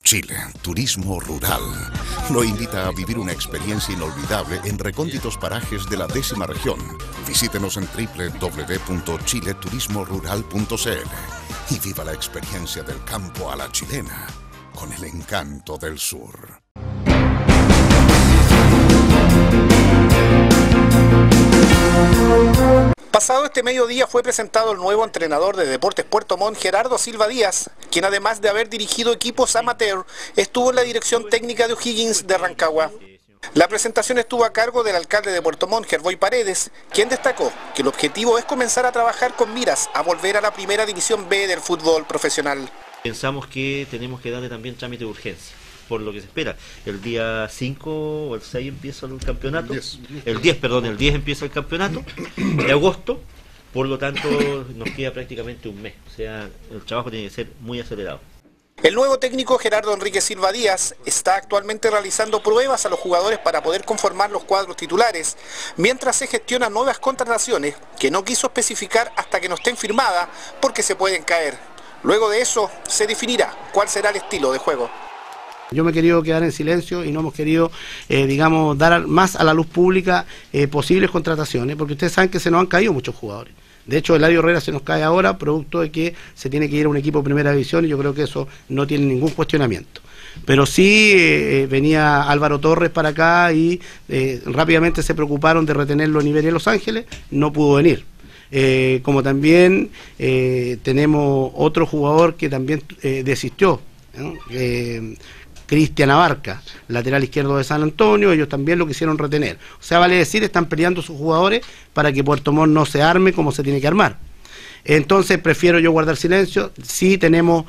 Chile, turismo rural. Lo invita a vivir una experiencia inolvidable en recónditos parajes de la 10ª región. Visítenos en www.chileturismorural.cl y viva la experiencia del campo a la chilena, con el encanto del sur. Pasado este mediodía fue presentado el nuevo entrenador de Deportes Puerto Montt, Gerardo Silva Díaz, quien además de haber dirigido equipos amateur, estuvo en la dirección técnica de O'Higgins de Rancagua. La presentación estuvo a cargo del alcalde de Puerto Montt, Gerboy Paredes, quien destacó que el objetivo es comenzar a trabajar con miras a volver a la primera división B del fútbol profesional. Pensamos que tenemos que darle también trámite de urgencia, por lo que se espera. El día 5 o el 6 empieza el campeonato. El 10 empieza el campeonato de agosto, por lo tanto nos queda prácticamente un mes. O sea, el trabajo tiene que ser muy acelerado. El nuevo técnico Gerardo Enrique Silva Díaz está actualmente realizando pruebas a los jugadores para poder conformar los cuadros titulares, mientras se gestionan nuevas contrataciones que no quiso especificar hasta que no estén firmadas porque se pueden caer. Luego de eso se definirá cuál será el estilo de juego. Yo me he querido quedar en silencio y no hemos querido, dar más a la luz pública posibles contrataciones, porque ustedes saben que se nos han caído muchos jugadores. De hecho, Eladio Herrera se nos cae ahora, producto de que se tiene que ir a un equipo de primera división, y yo creo que eso no tiene ningún cuestionamiento. Pero sí venía Álvaro Torres para acá y rápidamente se preocuparon de retenerlo en Iberia Los Ángeles, no pudo venir. Como también tenemos otro jugador que también desistió, ¿no? Cristian Abarca, lateral izquierdo de San Antonio, ellos también lo quisieron retener. O sea, vale decir, están peleando sus jugadores para que Puerto Montt no se arme como se tiene que armar. Entonces prefiero yo guardar silencio. Sí tenemos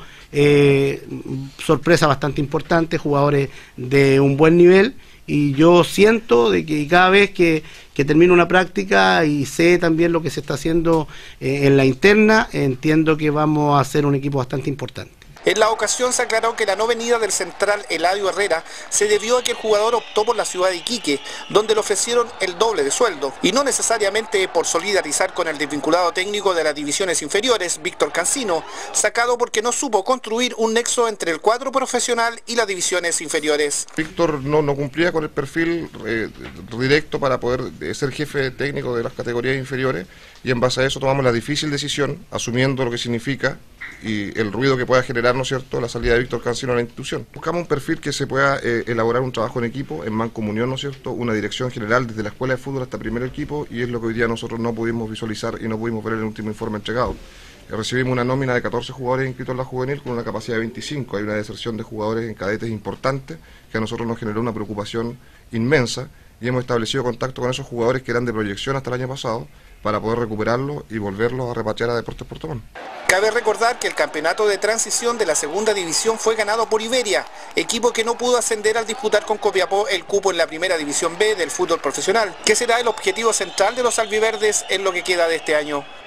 sorpresas bastante importantes, jugadores de un buen nivel, y yo siento de que cada vez que termino una práctica y sé también lo que se está haciendo en la interna, entiendo que vamos a hacer un equipo bastante importante. En la ocasión se aclaró que la no venida del central Eladio Herrera se debió a que el jugador optó por la ciudad de Iquique, donde le ofrecieron el doble de sueldo, y no necesariamente por solidarizar con el desvinculado técnico de las divisiones inferiores, Víctor Cancino, sacado porque no supo construir un nexo entre el cuadro profesional y las divisiones inferiores. Víctor no cumplía con el perfil directo para poder ser jefe técnico de las categorías inferiores, y en base a eso tomamos la difícil decisión, asumiendo lo que significa y el ruido que pueda generar, ¿no es cierto?, la salida de Víctor Cancino a la institución. Buscamos un perfil que se pueda elaborar un trabajo en equipo, en mancomunión, ¿no es cierto?, una dirección general desde la escuela de fútbol hasta primer equipo, y es lo que hoy día nosotros no pudimos visualizar y no pudimos ver en el último informe entregado. Recibimos una nómina de 14 jugadores inscritos en la juvenil con una capacidad de 25. Hay una deserción de jugadores en cadetes importante que a nosotros nos generó una preocupación inmensa, y hemos establecido contacto con esos jugadores que eran de proyección hasta el año pasado para poder recuperarlos y volverlos a repatriar a Deportes Puerto Montt. Cabe recordar que el campeonato de transición de la segunda división fue ganado por Iberia, equipo que no pudo ascender al disputar con Copiapó el cupo en la primera división B del fútbol profesional, que será el objetivo central de los albiverdes en lo que queda de este año.